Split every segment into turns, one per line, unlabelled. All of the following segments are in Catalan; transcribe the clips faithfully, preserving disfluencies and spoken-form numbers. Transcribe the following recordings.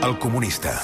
El Comunista.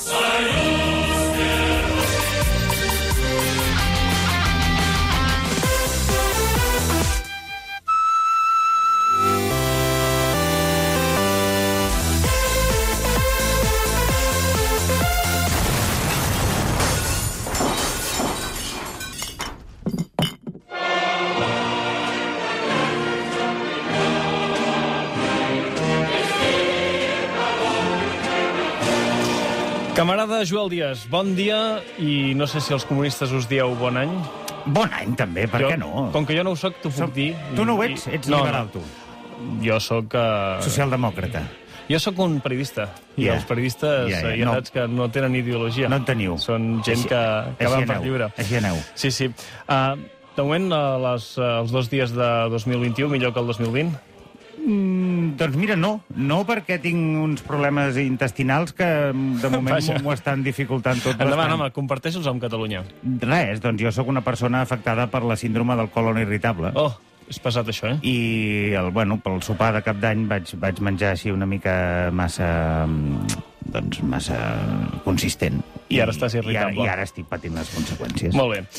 Camarada Joel Díaz, bon dia, i no sé si els comunistes us dieu bon any.
Bon any, també, per
jo,
què no?
Com que jo no ho soc, t'ho puc dir.
Tu no ho ets? Ets
no,
liberal,
no.
tu.
Jo soc... Uh...
Socialdemòcrata.
Jo sóc un periodista, i
yeah.
els periodistes yeah, yeah. ja
no.
saps que no tenen ideologia.
No en teniu.
Són gent
així,
que, que van per
aneu.
lliure.
Així aneu.
Sí, sí. Uh, de moment, uh, les, uh, els dos dies de dos mil vint-i-u, millor que el dos mil vint?
Mm, doncs mira, no. No perquè tinc uns problemes intestinals que de moment m'ho estan dificultant tot bastant.
Endavant, home, comparteixos amb Catalunya.
Res, doncs jo sóc una persona afectada per la síndrome del colon irritable.
Oh, és pesat això, eh?
I, el, bueno, pel sopar de cap d'any vaig, vaig menjar així una mica massa... doncs massa consistent.
I ara estàs irritable.
I ara, i ara estic patint les conseqüències.
Molt bé.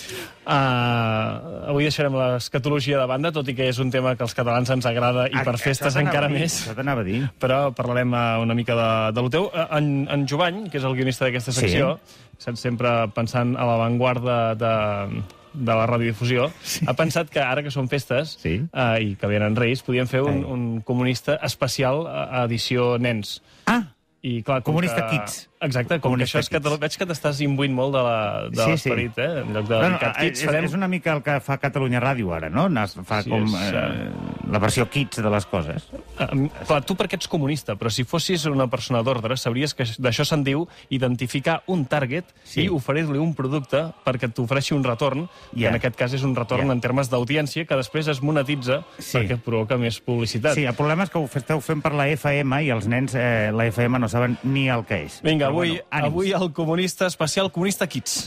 Uh, avui deixarem l'escatologia de banda, tot i que és un tema que als catalans ens agrada i per festes encara més.
Això t'anava a dir.
Però parlarem uh, una mica de, de lo teu. Uh, en, en Jovany, que és el guionista d'aquesta secció, sí. Saps, sempre pensant a l'avantguarda de... de la radiodifusió, sí. Ha pensat que ara que són festes
sí.
uh, i que venen Reis, podíem fer un, un comunista especial a edició nens.
Ah!
I, clar,
Comunista
que...
Kids.
Exacte, com
Comunista
que això és que veig que t'estàs imbuint molt de l'esperit, sí, sí. eh? En lloc de
no, no,
Kids,
és,
farem...
és una mica el que fa Catalunya Ràdio ara, no? Fa sí, com és, eh, la versió Kids de les coses.
Uh, clar, tu perquè ets comunista, però si fossis una persona d'ordre, sabries que d'això se'n diu identificar un target sí. i oferir-li un producte perquè t'ofereixi un retorn, yeah. que en aquest cas és un retorn yeah. en termes d'audiència, que després es monetitza sí. perquè provoca més publicitat.
Sí, el problema és que ho esteu fent per la F M i els nens eh, la F M no saben ni el que és.
Vinga, avui, bueno, avui el comunista especial, Comunista Kids.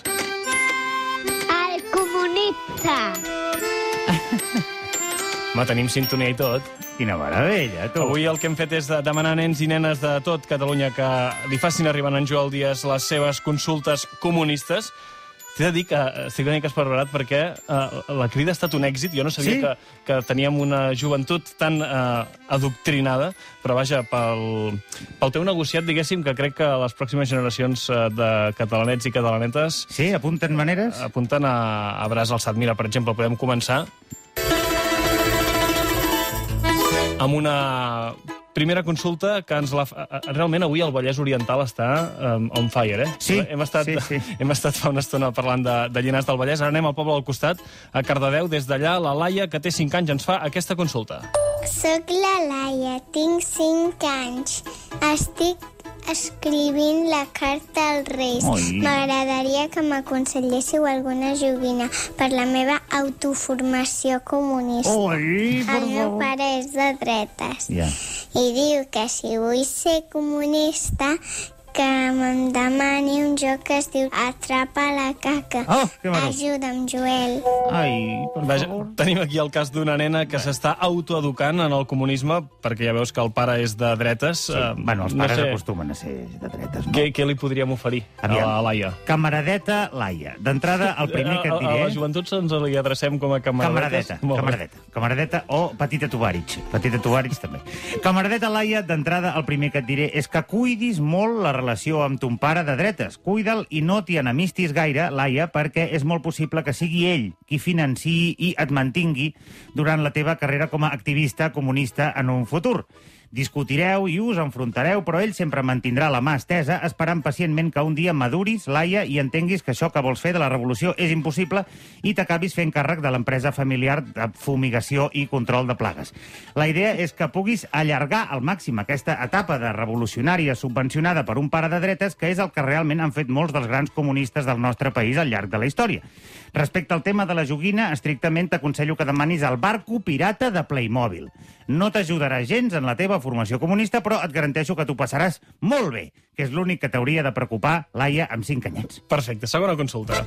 El comunista.
Home, tenim sintonia i tot.
Quina meravella, tu.
Avui el que hem fet és de demanar a nens i nenes de tot Catalunya que li facin arribar a en Joel Díaz les seves consultes comunistes. T'he de dir que estic una mica esparverat perquè uh, la crida ha estat un èxit. Jo no sabia sí? que, que teníem una joventut tan uh, adoctrinada, però vaja, pel, pel teu negociat, diguéssim, que crec que les pròximes generacions uh, de catalanets i catalanetes...
Sí, apunten maneres?
Apunten a, a braç alçat. Mira, per exemple, podem començar amb una... primera consulta que ens la... Realment avui el Vallès Oriental està um, on fire, eh?
Sí,
hem estat,
sí, sí.
Hem estat fa una estona parlant de, de Llinars del Vallès. Ara anem al poble al costat, a Cardedeu. Des d'allà, la Laia, que té cinc anys, ens fa aquesta consulta.
Soc la Laia, tinc cinc anys. Estic escrivint la carta als Reis. M'agradaria que m'aconselléssiu alguna joguina per la meva autoformació comunista.
Oi, per
El meu pare és de dretes.
Ja.
I diu que si vull ser comunista, que me'n demani un joc que es diu Atrapa la caca.
Oh, que maco.
Ajuda'm, Joel.
Ai, per
Vaja,
favor.
tenim aquí el cas d'una nena que s'està autoeducant en el comunisme, perquè ja veus que el pare és de dretes.
Sí.
Uh,
Bueno, els
no
pares
sé,
acostumen a ser de dretes, no?
Què, què li podríem oferir
Aviam.
a la Laia?
Camaradeta Laia. D'entrada, el primer que et diré...
A, a la joventut ens li adrecem com a camaradetes.
Camaradeta, camaradeta. Camaradeta o Petita Tovarich. Petita Tovarich també. Camaradeta Laia, d'entrada, el primer que et diré és que cuidis molt la relació amb ton pare de dretes. Cuida'l i no t'hi enemistis gaire, Laia, perquè és molt possible que sigui ell qui financiï i et mantingui durant la teva carrera com a activista comunista en un futur. Discutireu i us enfrontareu, però ell sempre mantindrà la mà estesa, esperant pacientment que un dia maduris, Laia, i entenguis que això que vols fer de la revolució és impossible i t'acabis fent càrrec de l'empresa familiar de fumigació i control de plagues. La idea és que puguis allargar al màxim aquesta etapa de revolucionària subvencionada per un pare de dretes, que és el que realment han fet molts dels grans comunistes del nostre país al llarg de la història. Respecte al tema de la joguina, estrictament t'aconsello que demanis el barco pirata de Playmobil. No t'ajudarà gens en la teva formació comunista, però et garanteixo que t'ho passaràs molt bé, que és l'únic que t'hauria de preocupar, Laia, amb cinc anyets.
Perfecte, segona consulta.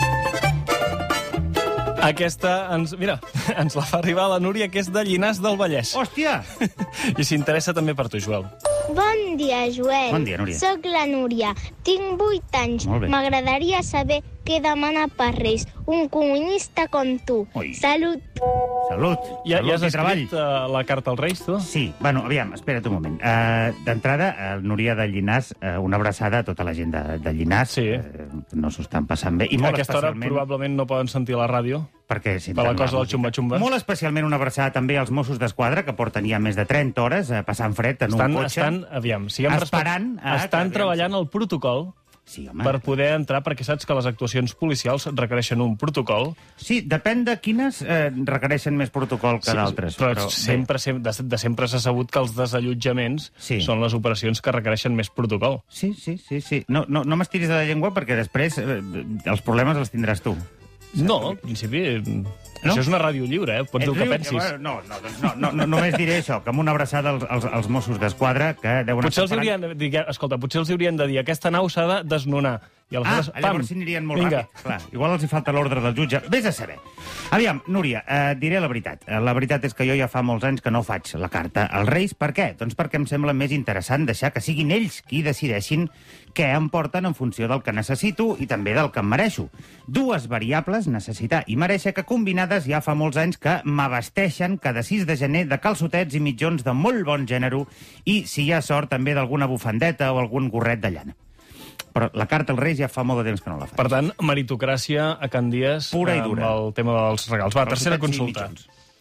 Aquesta, ens, mira, ens la fa arribar la Núria, que és de Llinars del Vallès.
Hòstia!
I s'interessa també per tu, Joel.
Bon dia, Joel.
Bon dia, Núria.
Soc la Núria. Tinc vuit anys.
Molt bé.
M'agradaria saber què demana per Reis un comunista com tu.
Ui.
Salut.
Salut.
Ja,
Salut
ja has
i treball.
escrit uh, la carta als Reis, tu?
Sí, bueno, aviam, espera't un moment. Uh, D'entrada, uh, Núria de Llinars, uh, una abraçada a tota la gent de, de Llinars.
Sí.
Uh, no s'ho estan passant bé. I
A
molt
aquesta hora
especialment...
probablement no poden sentir la ràdio.
Perquè
Per la cosa del xumba-xumba.
Molt especialment una abraçada també als Mossos d'Esquadra, que porten ja més de trenta hores eh, passant fred en
Estan,
un cotxe.
estan, aviam, siguem
Esperant
respect-
a
estan
que-
treballant el protocol
Sí, home.
per poder entrar, perquè saps que les actuacions policials requereixen un protocol.
Sí, depèn de quines eh, requereixen més protocol que d'altres.
Però,
bé.
sempre, sempre, de, de sempre s'ha sabut que els desallotjaments
Sí.
són les operacions que requereixen més protocol.
Sí, sí, sí. sí. No, no, no m'estiris de la llengua perquè després eh, els problemes els tindràs tu.
No, en principi...
No?
Això és una ràdio lliure, eh? Pots dir el que
Ets
pensis.
lliure? No, no, doncs no, no, no, només diré això, que amb una abraçada als, als, als Mossos d'Esquadra, que deuen
Potser els
estar
haurien de dir, escolta, potser els haurien de dir aquesta nau s'ha de desnonar. I
Ah,
aleshores,
llavors s'hi anirien molt
vinga.
ràpid. Clar, igual els hi falta l'ordre del jutge. Vés a saber. Aviam, Núria, eh, diré la veritat. Eh, La veritat és que jo ja fa molts anys que no faig la carta als Reis. Per què? Doncs perquè em sembla més interessant deixar que siguin ells qui decideixin què em porten en funció del que necessito i també del que em mereixo. Dues variables, necessitar i mereixer, que combinades ja fa molts anys que m'abasteixen cada sis de gener de calçotets i mitjons de molt bon gènere i, si hi ha sort, també d'alguna bufandeta o algun gorret de llana. Però la carta als Reis ja fa molt de temps que no la faig.
Per tant, meritocràcia a Can Dies
Pura i dura.
amb el tema dels regals. Va, tercera
Calçotets i
consulta.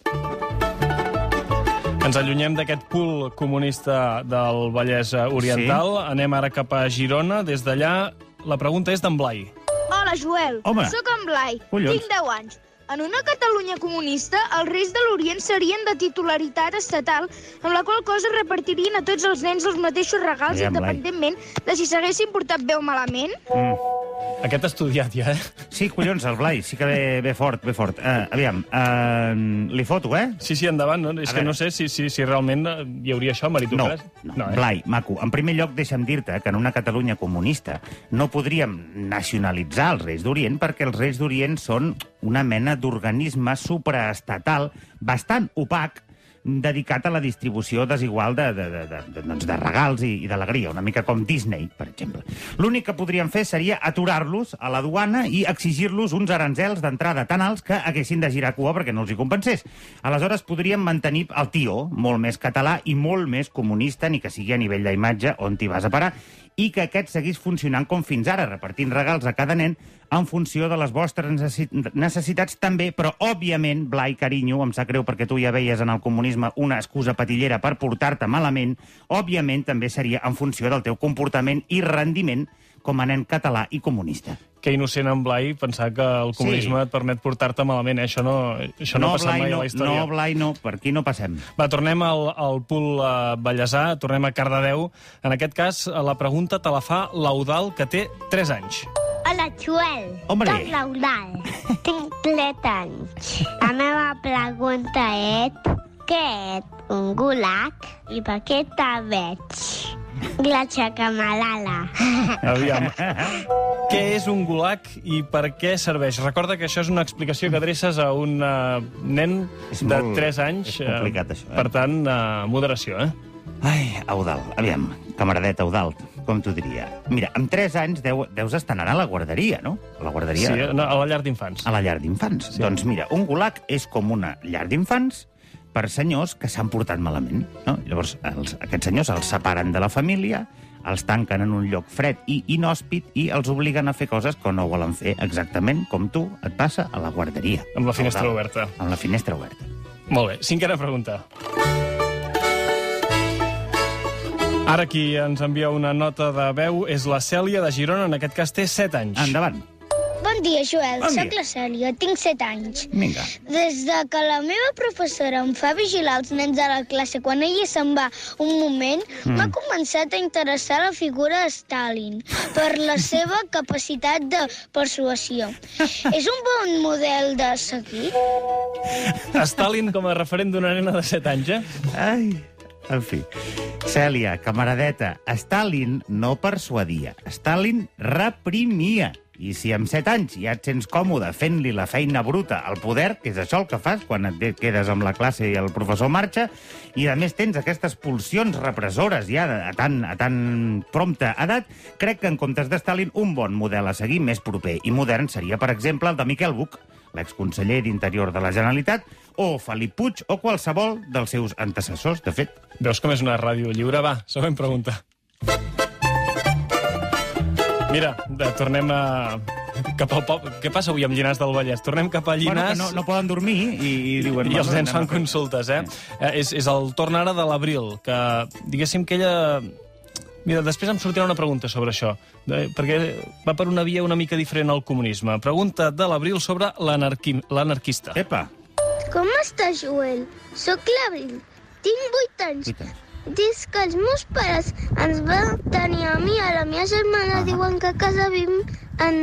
mitjons.
Ens allunyem d'aquest pool comunista del Vallès Oriental. Sí. Anem ara cap a Girona. Des d'allà, la pregunta és d'en Blai.
Hola, Joel.
Home.
Soc en Blai.
Collons.
Tinc deu anys. En una Catalunya comunista, els Reis de l'Orient serien de titularitat estatal, amb la qual cosa repartirien a tots els nens els mateixos regals,
Aviam, Blai.
independentment de si s'haguessin portat bé o malament.
Mm.
Aquest ha estudiat ja, eh?
Sí, collons, el Blai, sí que ve, ve fort, ve fort. Uh, aviam, uh, li foto, eh?
Sí, sí, endavant. No? És
A
que
veure.
no sé si, si, si realment hi hauria això,
No,
meritocràcia.
no,
no eh?
Blai, maco, en primer lloc deixa'm dir-te que en una Catalunya comunista no podríem nacionalitzar els Reis d'Orient perquè els Reis d'Orient són una mena d'organisme supraestatal bastant opac dedicat a la distribució desigual de, de, de, de, de, doncs de regals i, i d'alegria, una mica com Disney, per exemple. L'únic que podríem fer seria aturar-los a la duana i exigir-los uns aranzels d'entrada tan alts que haguessin de girar cua perquè no els hi compensés. Aleshores podríem mantenir el tió molt més català i molt més comunista, ni que sigui a nivell d'imatge on t'hi vas a parar, i que aquest seguís funcionant com fins ara, repartint regals a cada nen en funció de les vostres necessitats també, però, òbviament, Blai, carinyo, em sap greu perquè tu ja veies en el comunisme una excusa patillera per portar-te malament, òbviament també seria en funció del teu comportament i rendiment com a nen català i comunista.
Que innocent en Blai pensar que el comunisme
Sí.
et permet portar-te malament. Eh? Això no, això no, ha passat
Blai,
mai
no,
a la història.
no, Blai, no, per aquí no passem.
Va, tornem al, al pool uh, Vallèsà, tornem a Cardedeu. En aquest cas, la pregunta te la fa l'Eudal, que té tres anys.
Hola, Joel.
Hombre.
Soc l'Eudal. Tinc tres anys. La meva pregunta és què és un gulag i per què te veig? Gràcies, camarada.
Aviam. Què és un gulag i per què serveix? Recorda que això és una explicació que adreces a un uh, nen
És
de
molt-
tres anys.
és complicat, això, eh?
Per tant, uh, moderació, eh?
Ai, Eudal, aviam, camaradeta Eudal, com t'ho diria? Mira, amb tres anys deu, deus estar anant a la guarderia, no? A la guarderia...
Sí, no, a la llar d'infants.
A la llar d'infants.
Sí.
Sí. Doncs mira, un gulag és com una llar d'infants per senyors que s'han portat malament. No? Llavors, els, aquests senyors els separen de la família, els tanquen en un lloc fred i inhòspit i els obliguen a fer coses que no volen fer exactament com tu et passa a la guarderia.
Amb la finestra
Eudal.
oberta.
Amb la finestra oberta.
Molt bé, cinquena pregunta. Ara qui ens envia una nota de veu és la Cèlia de Girona, en aquest cas té set anys.
Endavant.
Bon dia, Joel.
Bon dia.
Soc la Cèlia, tinc set anys.
Vinga.
Des de que la meva professora em fa vigilar els nens de la classe quan ella se'n va un moment, m'ha
Mm.
començat a interessar la figura de Stalin per la seva capacitat de persuasió. És un bon model de seguir?
Stalin com a referent d'una nena de set anys, eh?
Ai, en fi. Cèlia, camaradeta, Stalin no persuadia, Stalin reprimia. I si amb set anys ja et sents còmode fent-li la feina bruta al poder, que és això el que fas quan et quedes amb la classe i el professor marxa, i a més tens aquestes pulsions repressores ja a tan, a tan prompta edat, crec que en comptes de Stalin un bon model a seguir més proper i modern seria, per exemple, el de Miquel Buch, l'exconseller d'Interior de la Generalitat, o Felip Puig, o qualsevol dels seus antecessors, de fet.
Veus com és una ràdio lliure? Va, següent pregunta. Mira, de, tornem a... cap al poble. Què passa avui amb Llinars del Vallès? Tornem cap a Llinars...
Bueno, no, no poden dormir i, i diuen...
I els nens fan consultes, eh? eh és, és el torn ara de l'Abril, que diguéssim que ella... Mira, després em sortirà una pregunta sobre això, de, perquè va per una via una mica diferent al comunisme. Pregunta de l'Abril sobre l'anarquista.
Epa!
Com estàs, Joel? Soc l'Abril. Tinc vuit anys.
Vuit anys.
Des que els meus pares ens van tenir a mi, a la meva germana,
Ah.
diuen que a casa vivim en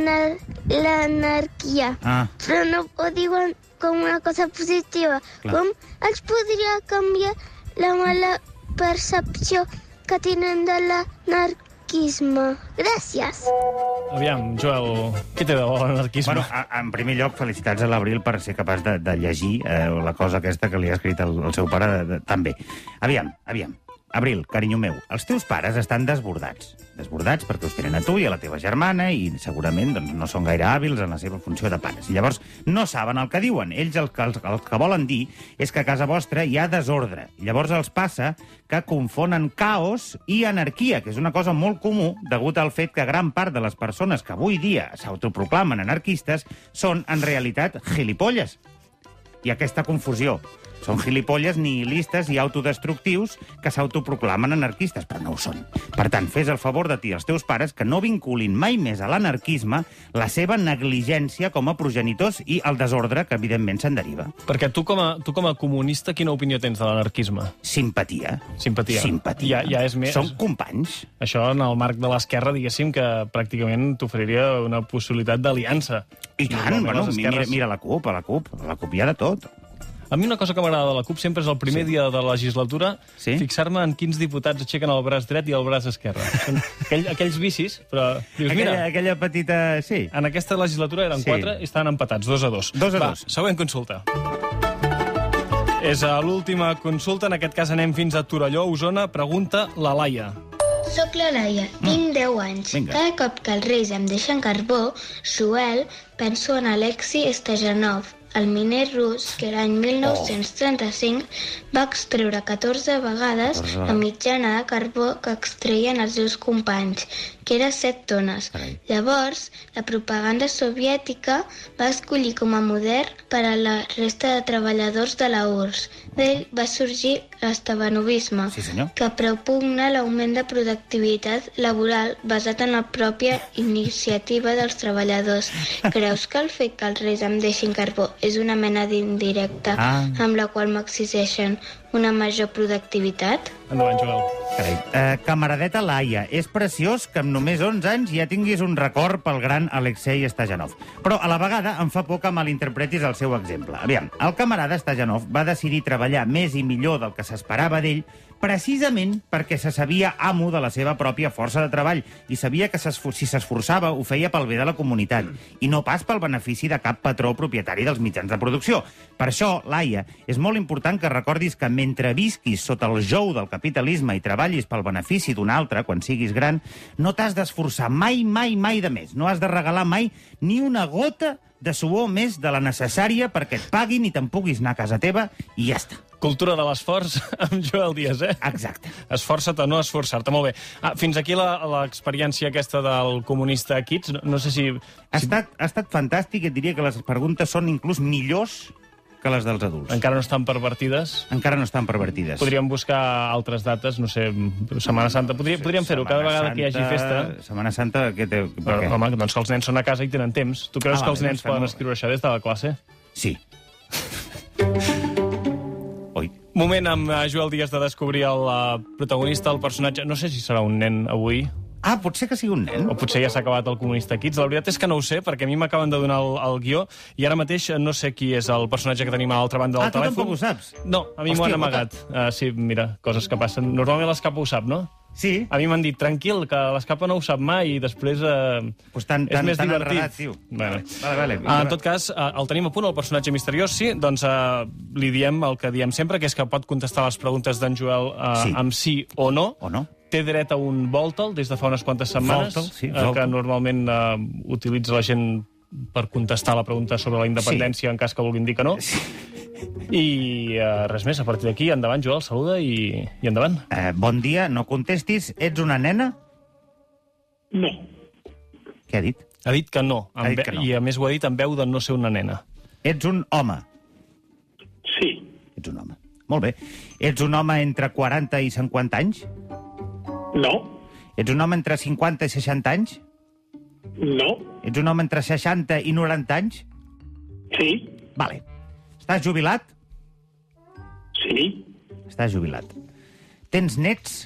l'anarquia.
Ah.
Però no ho diuen com una cosa positiva.
Clar.
Com els podria canviar la mala percepció que tenen de l'anarquisme? Gràcies.
Aviam, Joel, què té de bo l'anarquisme?
Bueno, a, en primer lloc, felicitats a l'Abril per ser capaç de, de llegir eh, la cosa aquesta que li ha escrit el, el seu pare de, de, també. Aviam, aviam. Abril, carinyo meu, els teus pares estan desbordats. Desbordats perquè us tenen a tu i a la teva germana i segurament doncs, no són gaire hàbils en la seva funció de pares. I llavors no saben el que diuen. Ells el que, el, el que volen dir és que a casa vostra hi ha desordre. I llavors els passa que confonen caos i anarquia, que és una cosa molt comú degut al fet que gran part de les persones que avui dia s'autoproclamen anarquistes són en realitat gilipolles. I aquesta confusió. Són gilipolles nihilistes i autodestructius que s'autoproclamen anarquistes, però no ho són. Per tant, fes el favor de ti als teus pares que no vinculin mai més a l'anarquisme la seva negligència com a progenitors i el desordre que, evidentment, se'n deriva.
Perquè tu com, a, tu com a comunista, quina opinió tens de l'anarquisme?
Simpatia.
Simpatia.
Simpatia.
Ja, ja és més...
Són companys.
Això, en el marc de l'esquerra, diguéssim, que pràcticament t'oferiria una possibilitat d'aliança.
I tant, bueno, mira, mira la CUP, a la CUP. A la CUP hi ha de tot.
A mi una cosa que m'agrada de la CUP sempre és el primer sí. dia de la legislatura
sí?
fixar-me en quins diputats aixequen el braç dret i el braç esquerre. Aquell, aquells vicis, però... Dius,
aquella,
mira,
aquella petita... Sí.
En aquesta legislatura eren sí. quatre i estan empatats, dos a dos.
Dos a
Va,
dos.
Següent consulta. És l'última consulta, en aquest cas anem fins a Torelló, Osona. Pregunta la Laia.
Soc la Laia, tinc deu anys.
Vinga.
Cada cop que els Reis em deixen carbó, Joel, penso en Alexei Stajanov, el miner rus que l'any mil nou-cents trenta-cinc va extreure catorze vegades la mitjana de carbó que extreien els seus companys, que era set tones.
Carai.
Llavors, la propaganda soviètica va escollir com a model per a la resta de treballadors de la U R S. D'ell va sorgir l'estevanovisme,
Sí, senyor.
que propugna l'augment de productivitat laboral basat en la pròpia iniciativa dels treballadors. Creus que el fet que els Reis em deixin carbó és una mena d'indirecta
Ah.
amb la qual m'exigeixen una major productivitat?
Endavant, Joel.
Carai. Eh, camaradeta Laia, és preciós que amb només onze anys ja tinguis un record pel gran Alexei Stajanov. Però a la vegada em fa por que malinterpretis el seu exemple. Aviam, el camarada Stajanov va decidir treballar més i millor del que s'esperava d'ell precisament perquè se sabia amo de la seva pròpia força de treball i sabia que s'esfor- si s'esforçava ho feia pel bé de la comunitat i no pas pel benefici de cap patró propietari dels mitjans de producció. Per això, Laia, és molt important que recordis que mentre visquis sota el jou del capitalisme i treballis pel benefici d'un altre quan siguis gran, no t'has d'esforçar mai, mai, mai de més. No has de regalar mai ni una gota de suor més de la necessària perquè et paguin i te'n puguis anar a casa teva i ja està.
Cultura de l'esforç amb Joel Díaz, eh?
Exacte.
Esforça't o no esforçar-te, molt bé. Ah, fins aquí la- l'experiència aquesta del comunista Kids. No, no sé si...
Ha
si
estat, ha estat fantàstic, et diria que les preguntes són inclús millors que les dels adults.
encara no estan pervertides.
Encara no estan pervertides.
Podríem buscar altres dates, no sé, Setmana Santa. Podria, podríem fer-ho cada
Setmana
vegada que hi hagi
Santa,
festa.
Setmana Santa, què té? Per
Però,
què?
home, doncs que els nens són a casa i tenen temps. Tu creus
Ah,
que els
vale,
nens
doncs
poden
fem-ho.
escriure això des de la classe?
Sí. Oi.
Moment amb eh, Joel Díaz de descobrir el eh, protagonista, el personatge... No sé si serà un nen avui,
Ah, potser que sigui un nen.
o potser ja s'ha acabat el Comunista Kids. La veritat és que no ho sé, perquè a mi m'acaben de donar el, el guió i ara mateix no sé qui és el personatge que tenim a l'altra banda del
Ah, tu
telèfon.
tampoc ho saps?
No, a mi m'ho
Hòstia,
han amagat. Uh, sí, mira, coses que passen. Normalment l'escapa ho sap, no?
Sí.
A mi m'han dit, tranquil, que l'escapa no ho sap mai i després eh,
Pues tan,
és
tan,
més
tan
divertit.
enredat, tio.
Vale.
Vale, vale.
Ah, en tot cas, eh, el tenim a punt, el personatge misteriós, sí, doncs eh, li diem el que diem sempre, que és que pot contestar les preguntes d'en Joel eh,
Sí.
amb sí o no.
O no?
Té dret a un Voltel des de fa unes quantes setmanes,
Voltel, sí,
eh,
Voltel.
que normalment eh, utilitza la gent per contestar la pregunta sobre la independència, sí. en cas que vulguin dir que no.
Sí.
I uh, res més, a partir d'aquí, endavant, Joel, saluda i, i endavant.
Eh, bon dia, no contestis. Ets una nena?
No.
Què ha dit?
Ha dit que no,
Ha dit
ve-
que no.
i a més ho ha dit amb veu de no ser una nena.
Ets un home?
Sí.
Ets un home. Molt bé. Ets un home entre quaranta i cinquanta anys?
No.
Ets un home entre cinquanta i seixanta anys?
No.
Ets un home entre seixanta i noranta anys?
Sí.
Vale. Estàs jubilat?
Sí.
Estàs jubilat. Tens nets?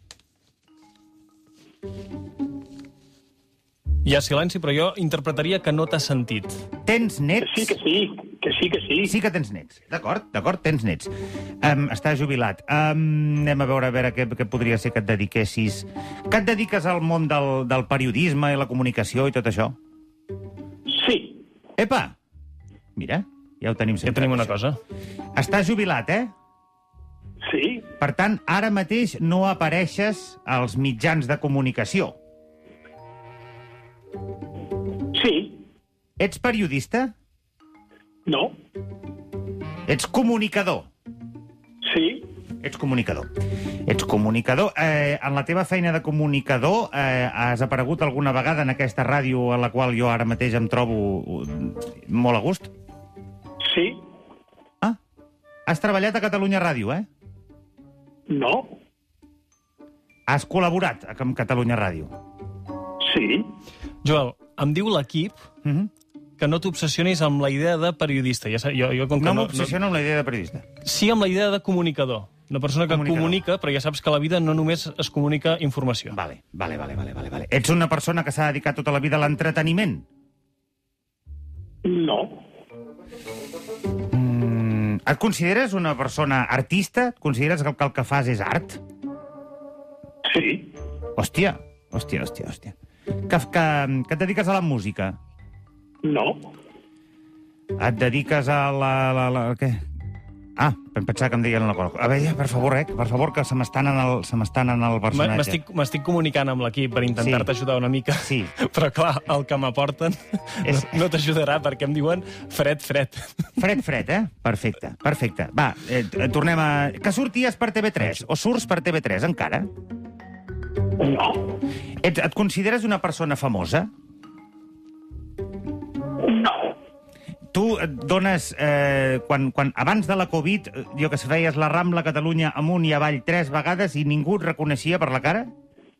Hi ha silenci, però jo interpretaria que no t'ha sentit.
Tens
Que
nets?
sí, que sí. Que sí, que sí.
Sí que tens nets. D'acord, d'acord, tens nets. Um, estàs jubilat. Um, anem a veure a veure què, què podria ser que et dediquessis. Que et dediques al món del, del periodisme i la comunicació i tot això?
Sí.
Epa! Mira, ja ho tenim
Ja
sempre.
tenim una
això.
cosa.
Estàs jubilat, eh?
Sí.
Per tant, ara mateix no apareixes als mitjans de comunicació.
Sí.
Ets periodista?
No.
Ets comunicador?
Sí.
Ets comunicador. Ets comunicador. Eh, en la teva feina de comunicador eh, has aparegut alguna vegada en aquesta ràdio a la qual jo ara mateix em trobo uh, molt a gust?
Sí.
Ah, has treballat a Catalunya Ràdio, eh?
No.
Has col·laborat amb Catalunya Ràdio.
Sí.
Joel, em diu l'equip
Uh -huh.
que no t'obsessionis amb la idea de periodista. Ja, sa- jo, jo, com que
No m'obsessiono amb la idea de periodista.
Sí, amb la idea de comunicador. Una persona que
Comunicador.
comunica, però ja saps que a la vida no només es comunica informació.
Vale, vale, vale, vale, vale, vale. Ets una persona que s'ha dedicat tota la vida a l'entreteniment?
No.
Mm, et consideres una persona artista? Et consideres que el que, el que fas és art?
Sí.
Hòstia, hòstia, hòstia, hòstia. Que, que, que et dediques a la música?
No.
Et dediques a la... la, la què? Ah, em pensava que em deien una cosa. A veure, per favor, eh? Per favor, que se m'estan en el, se m'estan en el personatge.
M'estic m'estic comunicant amb l'equip per intentar-te
Sí.
ajudar una mica.
Sí.
Però, clar, el que m'aporten
És-
no, no t'ajudarà perquè em diuen fred, fred.
Fred, fred, eh? Perfecte, perfecte. Va, eh, tornem a... Que sorties per T V tres? O surts per T V tres, encara?
No.
Et, et consideres una persona famosa?
No.
Tu et dones... Eh, quan, quan, abans de la Covid, eh, jo que sé, feies la Rambla Catalunya amunt i avall tres vegades i ningú et reconeixia per la cara?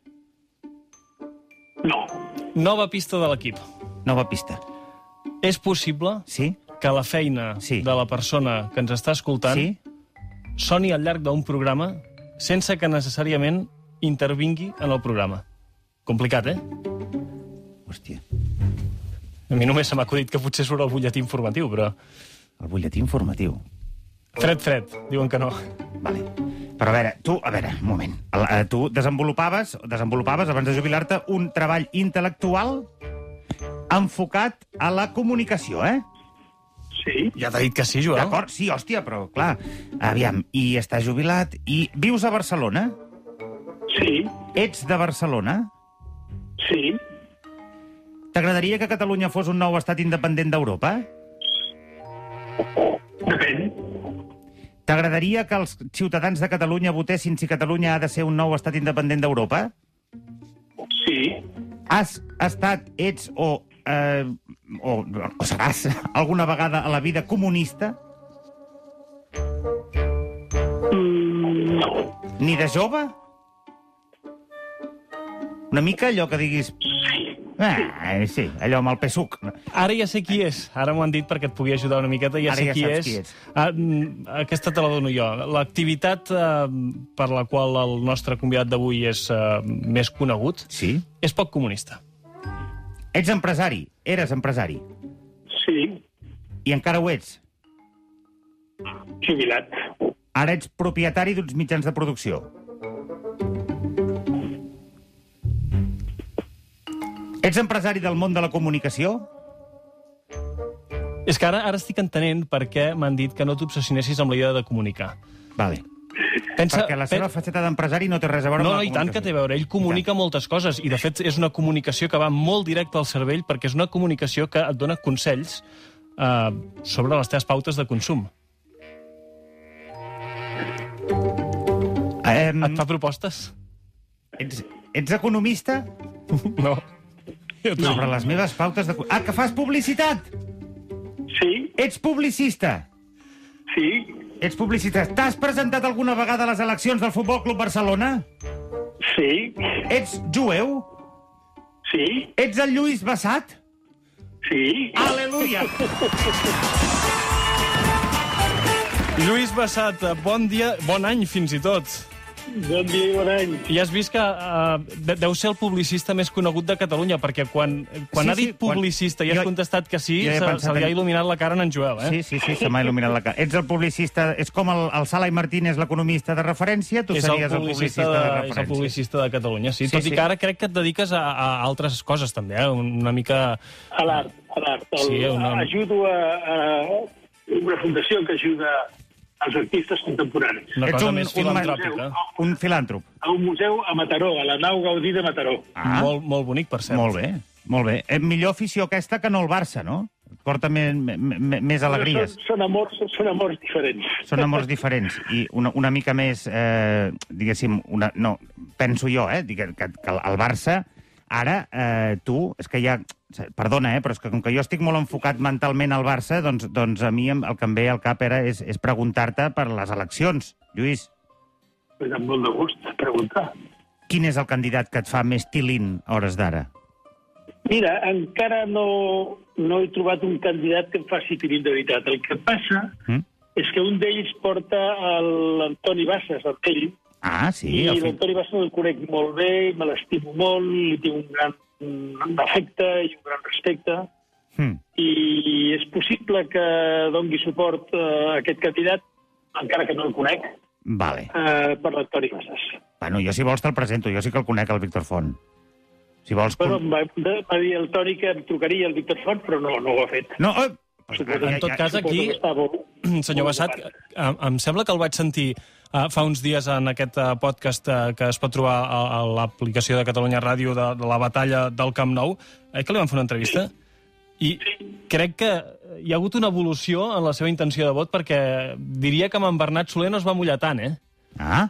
No.
Nova pista de l'equip.
Nova pista.
És possible
Sí?
que la feina
Sí.
de la persona que ens està escoltant
Sí?
soni al llarg d'un programa sense que necessàriament intervingui en el programa. Complicat, eh?
Hòstia.
A mi només se m'ha acudit que potser surt el butlletí informatiu, però...
El butlletí informatiu.
Fred, fred, diuen que no.
Vale. Però a veure, tu, a veure, un moment. El- eh, Tu desenvolupaves, desenvolupaves abans de jubilar-te, un treball intel·lectual enfocat a la comunicació, eh?
Sí.
Ja t'ha dit que sí, Joel.
D'acord? Sí, hòstia, però clar. Aviam, i estàs jubilat i vius a Barcelona?
Sí.
Ets de Barcelona?
Sí.
T'agradaria que Catalunya fos un nou estat independent d'Europa?
Depèn.
T'agradaria que els ciutadans de Catalunya votessin si Catalunya ha de ser un nou estat independent d'Europa?
Sí.
Has estat, ets o, eh, o, o seràs alguna vegada a la vida comunista?
Mm, no.
Ni de jove? Una mica allò que diguis... Ah, sí, allò amb el P S U C.
Ara ja sé qui és. Ara m'ho han dit perquè et pugui ajudar una miqueta. Ja
Ara
sé
ja
qui,
saps
és.
qui ets.
Ah, mm, aquesta te la dono jo. L'activitat eh, per la qual el nostre convidat d'avui és eh, més conegut
Sí?
és poc comunista.
Ets empresari, eres empresari,
Sí.
i encara ho ets.
Jubilat.
Ara ets propietari d'uns mitjans de producció. Ets empresari del món de la comunicació?
És que ara, ara estic entenent per què m'han dit que no t'obsessionessis amb la idea de comunicar.
Vale.
Pensa,
Perquè la seva faceta d'empresari no té res a veure
no,
amb la
no, i tant que té a veure. Ell comunica moltes coses i, de fet, és una comunicació que va molt directe al cervell perquè és una comunicació que et dona consells eh, sobre les teves pautes de consum.
Um,
Et fa propostes?
ets, ets economista?
No.
Sobre les meves pautes de... Ah, que fas publicitat!
Sí,
Ets publicista!
sí,
Ets publicista. T'has presentat alguna vegada a les eleccions del Futbol Club Barcelona?
sí,
Ets jueu?
sí,
Ets el Lluís Bassat?
sí.
Aleluia!
Lluís Bassat, bon dia, bon any fins i tot.
Bon dia i bon any.
I has vist que uh, deu ser el publicista més conegut de Catalunya, perquè quan, quan
Sí,
ha
sí,
dit publicista
quan-
i has
jo-
contestat que sí,
jo he
se,
pensat
se li ha
en-
il·luminat la cara en en Joel, eh?
Sí, sí, sí, se m'ha il·luminat la cara. Ets el publicista... És com el, el Sala i Martín és l'economista de referència, tu
És el
series el
publicista,
publicista de,
de, és
referència.
el publicista de Catalunya, sí.
Sí,
Tot
sí.
i que ara crec que et dediques a, a altres coses, també, eh? Una mica...
A l'art, a l'art. El-
Sí, una-
Ajudo a, a una fundació que ajuda als artistes contemporanis.
Una
Ets
cosa
un-
més
un ma-
filantròpica.
Un filàntrop.
A un museu a Mataró, a la nau Gaudí de Mataró.
Ah,
Molt, molt bonic, per cert.
molt bé, molt bé. Eh, millor afició aquesta que no el Barça, no? Et porta més, més alegries.
Són, són, amors, són amors diferents.
Són amors diferents i una, una mica més, eh, diguéssim, una, no, penso jo, eh, que, que el Barça, ara, eh, tu, és que ja... Perdona, eh, però és que com que jo estic molt enfocat mentalment al Barça, doncs, doncs a mi el que em ve al cap era és, és preguntar-te per les eleccions. Lluís,
Pues amb molt de gust, preguntar.
quin és el candidat que et fa més tilín a hores d'ara?
Mira, encara no, no he trobat un candidat que em faci tirit de veritat. El que passa
Mm?
és que un d'ells porta l'Antoni Bassas, el pell,
Ah, sí,
i
el fi...
l'Antoni Bassas el conec molt bé, me l'estimo molt, li tinc un gran un afecte i un gran respecte,
Mm.
i és possible que dongui suport a aquest candidat, encara que no el conec,
Vale.
eh, per l'Antoni Bassas.
Bueno, jo si vols te'l presento, jo sí que el conec, el Víctor Font. Si vols...
Bueno,
con-
em va, va dir el Toni que em trucaria el Víctor Font, però no, no ho ha fet.
No, eh, pues,
Suposo-
En tot cas,
suposo
aquí,
que està molt-
senyor
molt
Bassat,
ocupat.
em, em sembla que el vaig sentir uh, fa uns dies en aquest uh, podcast uh, que es pot trobar a, a l'aplicació de Catalunya Ràdio de, de la batalla del Camp Nou, eh, que li van fer una entrevista, i crec que hi ha hagut una evolució en la seva intenció de vot, perquè diria que amb en Bernat Soler no es va mullar tant, eh?
Ah,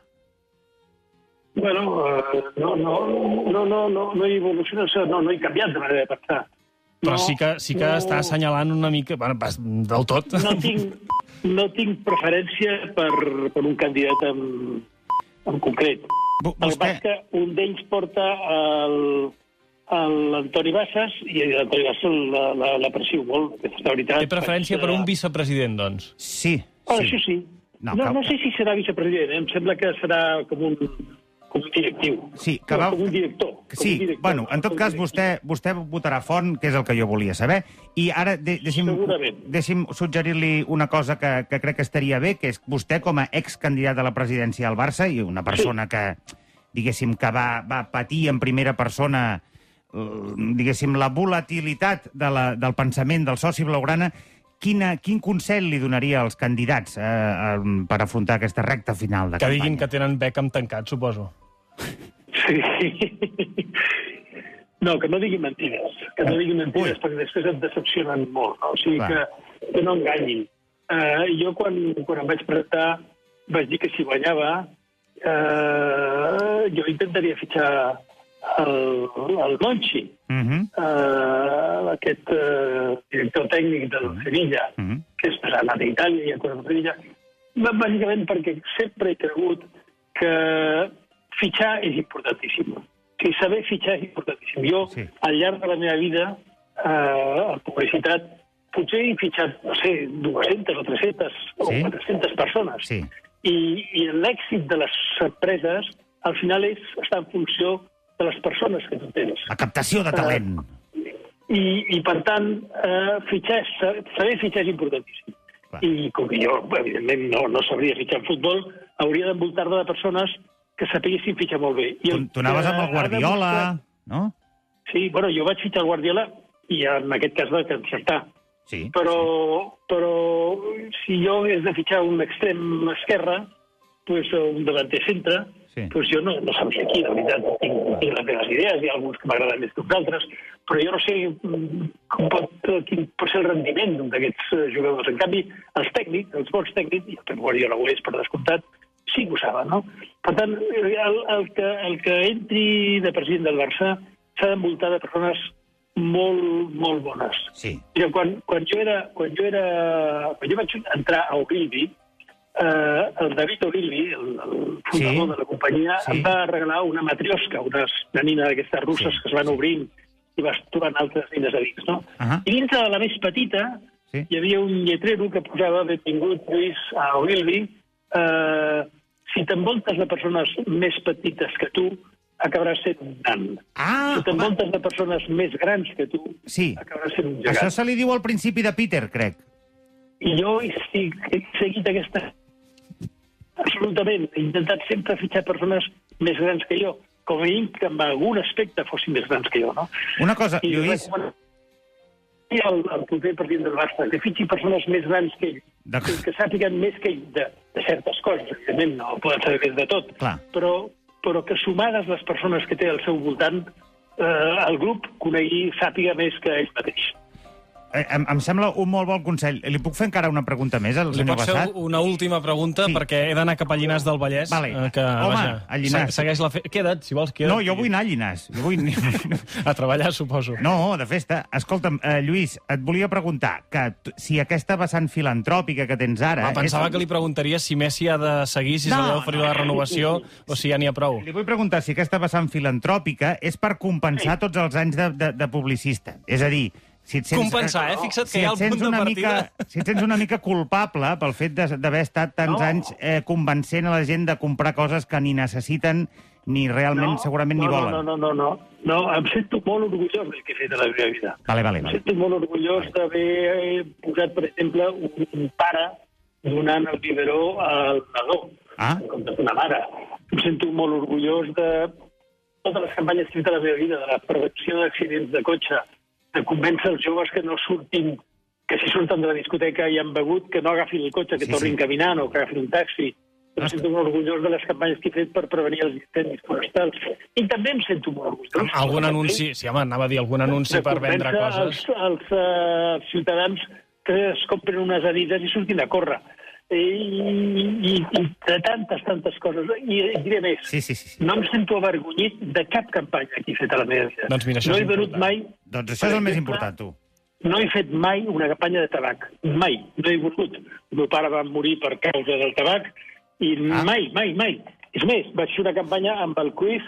Bueno, eh, no, no, no, no, no, no he evolucionat, no, no he canviat de manera de pensar.
Però
No,
sí que, sí que
no,
està assenyalant una mica... Bueno, pas, del tot.
No tinc, no tinc preferència per, per un candidat en, en concret.
vo-
El que
vostè...
passa és que un d'ells porta el, l'Antoni Bassas i l'Antoni Bassas la, la, l'aprecio molt, aquesta és la veritat.
Té preferència
Vaig,
per un
eh,
vicepresident, doncs.
Sí,
Bueno,
sí.
això sí.
No,
No,
que-
no, sé si serà vicepresident, eh? Em sembla que serà com un, com un directiu.
Sí, que
no,
va-
com un director.
Que
com
Sí,
un director,
bueno, en tot
com un
cas,
directiu.
vostè, vostè votarà Font, que és el que jo volia saber. I ara de, deixi'm,
Segurament.
deixi'm suggerir-li una cosa que, que crec que estaria bé, que és vostè, com a excandidat a la presidència del Barça, i una persona sí. que, diguéssim, que va, va patir en primera persona, eh, diguéssim, la volatilitat de la, del pensament del soci blaugrana, quina, quin consell li donaria als candidats eh, eh, per afrontar aquesta recta final de
Que
campanya?
diguin que tenen Beckham tancat, suposo.
Sí. No, que no diguin mentides. Que no diguin mentides,
Ui.
perquè després et decepcionen molt. No? O sigui,
Clar.
que, que no enganyin. Uh, jo, quan, quan em vaig presentar, vaig dir que si guanyava, uh, jo intentaria fitxar el, el Monchi,
Uh -huh.
uh, aquest uh, director tècnic del Sevilla,
Uh -huh.
que és anat a Itàlia i a coses de Sevilla, bàsicament perquè sempre he cregut que fitxar és importantíssim. O sigui, saber fitxar és importantíssim. Jo,
Sí.
al llarg de la meva vida, eh, en publicitat, potser he fitxat, no sé, dues-centes o tres-centes o
Sí.
quatre-centes persones.
Sí.
I, i l'èxit de les empreses, al final, és, està en funció de les persones que tu tens.
La captació de talent.
I, i per tant, eh, fitxar, saber fitxar és importantíssim.
Clar.
I com que jo, evidentment, no, no sabria fitxar en futbol, hauria d'envoltar-me de persones que sapiguessin fitxar molt bé. I
Tu, tu anaves amb el
que ha
Guardiola,
demostrat-
no?
Sí, bueno, jo vaig fitxar el Guardiola i en aquest cas va encertar.
Sí.
Però, però si jo hagués de fitxar un extrem esquerre, pues, un davanter centre, sí. pues jo no, no sabria qui, la veritat. Tinc, tinc les meves idees, hi ha alguns que m'agraden més que uns altres, però jo no sé com pot, quin pot ser el rendiment d'aquests jugadors. En canvi, els tècnics, els bons tècnics, i el Pep Guardiola ho és per descomptat, sí que ho saben, no? Per tant, el, el, que, el que entri de president del Barça s'ha d'envoltar de persones molt, molt bones.
Sí.
Mira, quan, quan, jo era, quan, jo era, quan jo vaig entrar a Ogilvy, eh, el David Ogilvy, el, el fundador sí. de la companyia, sí. em va regalar una matrioska, una nina d'aquestes russes sí. que es van obrint i vas trobant altres nines a dins, no? Uh -huh. I dintre de la més petita sí. hi havia un lletrero que posava benvingut Lluís a Ogilvy. Eh, si t'envoltes de persones més petites que tu, acabaràs sent un nan.
Ah,
si t'envoltes de persones més grans que tu,
sí.
acabaràs sent un gegant.
Això se li diu al principi de Peter, crec.
I jo he, he seguit aquesta... Absolutament. He intentat sempre fitxar persones més grans que jo, com a mínim que en algun aspecte fossin més grans que jo, no?
Una cosa,
I
Lluís...
I el, el proper president del Barça, que fitxi persones més grans que ell, que, que sàpiguen més que ell de, de certes coses, evidentment no poden saber més de tot,
Clar.
però, però que sumades les persones que té al seu voltant, eh, el grup conegui, sàpiga més que ell mateix.
Eh, em, em sembla un molt bon consell. Li puc fer encara una pregunta més al
Li
senyor
pot
Bassat?
fer una última pregunta,
Sí.
perquè he d'anar cap a Llinars del Vallès.
Vale.
eh, que,
Home,
vaja,
a Llinars.
se- Segueix la fe... Queda't, si vols, queda't.
No, jo vull anar a Llinars. Jo vull...
A treballar, suposo.
No, de festa. Escolta'm, eh, Lluís, et volia preguntar que t- si aquesta vessant filantròpica que tens ara...
Ah, pensava
és...
que li preguntaria si Messi ha de seguir, si
No,
se li ha d'oferir
no.
la renovació, o si ja n'hi ha prou.
Li vull preguntar si aquesta vessant filantròpica és per compensar
Sí.
tots els anys de, de, de publicista. És a dir, si et sents...
Compensar, eh? Fixa't que
si
hi ha
et
el
sents
punt de
una
partida.
mica, si et sents una mica culpable pel fet de- d'haver estat tants
No.
anys eh, convencent a la gent de comprar coses que ni necessiten ni realment, segurament,
no,
ni volen.
No, no, no, no, no. Em sento molt orgullós del que he fet a la meva vida.
Vale, vale,
Em
vale.
sento molt orgullós d'haver posat, per exemple, un, un pare donant el biberó al nadó,
Ah.
en comptes d'una mare. Em sento molt orgullós de totes les campanyes que he fet a la meva vida, de la prevenció d'accidents de cotxe, de convèncer els joves que no surtin, que si surten de la discoteca i han begut, que no agafin el cotxe, que
Sí,
tornin
sí.
caminant o que agafin un taxi. Em sento molt orgullós de les campanyes que he fet per prevenir els incendis forestals. I també em sento molt orgullós.
Algun anunci, sí, home, anava a dir algun anunci
de
per vendre
convèncer
coses.
Els, els uh, ciutadans que es compren unes Adidas i surtin a córrer. I, i, i de tantes, tantes coses. I, i diré més.
Sí, sí, sí. sí.
No em sento avergonyit de cap campanya que he fet a la meva vida.
Doncs mira, això
no
és
he venut
important.
mai...
Doncs això és el més important, tu.
No he fet mai una campanya de tabac. Mai. No he volgut. El meu pare va morir per causa del tabac i
Ah.
mai, mai, mai. És més, vaig fer una campanya amb el quiz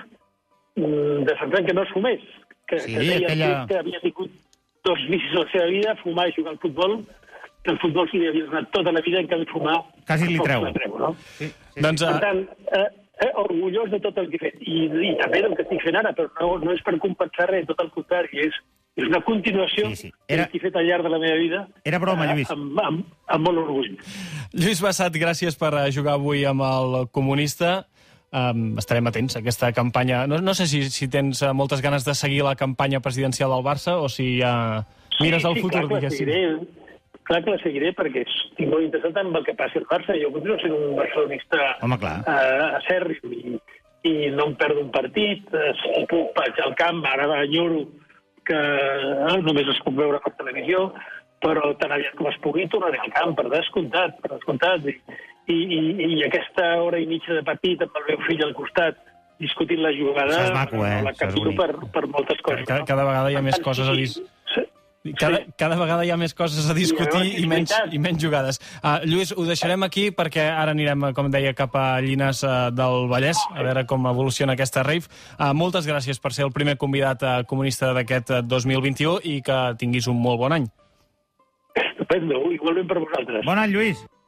mm, de Sant Joan que no es fumés. Que,
Sí,
que deia
aquella-
que havia tingut dos vicis a la seva vida, fumar i jugar al futbol, que el futbol s'hi havia donat tota la vida, en canvi fumar...
Quasi li
tampoc
treu.
se la treu, no?
Sí, sí.
Doncs,
Per
eh,
tant, eh, eh, orgullós de tot el que he fet. I, i també del que estic fent ara, però no, no és per compensar res, tot el contrari. És, és una continuació
Sí, sí. Era-
del que he fet al llarg de la meva vida.
Era broma,
eh,
Lluís.
Amb, amb, amb molt orgull.
Lluís Bassat, gràcies per eh, jugar avui amb el comunista. Um, estarem atents a aquesta campanya. No, no sé si, si tens eh, moltes ganes de seguir la campanya presidencial del Barça o si ja mires al
sí,
futur,
clar que la
diguéssim.
seguiré, clar que la seguiré perquè estic molt interessat en el que passi al Barça. Jo continuo sent un barcelonista
Home, clar.
eh, acèrrim i, i no em perdo un partit. Eh, si puc, vaig al camp, ara enyoro que eh, només es puc veure per televisió, però tan aviat com es pugui tornaré al camp, per descomptat, per descomptat. I, i, i aquesta hora i mitja de partit amb el meu fill al costat discutint la jugada,
Això és maco, eh?
la
Això és
capito
bonic.
per, per moltes coses.
Cada,
no?
cada vegada hi ha més
Per tant,
coses a
sí,
dir.
sí.
Cada,
Sí.
cada vegada hi ha més coses a discutir
Sí,
i menys,
és veritat.
i menys jugades. Uh, Lluís, ho deixarem aquí perquè ara anirem, com deia, cap a Llinars uh, del Vallès, a veure com evoluciona aquesta rave. Uh, moltes gràcies per ser el primer convidat uh, comunista d'aquest uh, dos mil vint-i-u i que tinguis un molt bon any.
Estupendo, igualment per vosaltres.
Bon any, Lluís.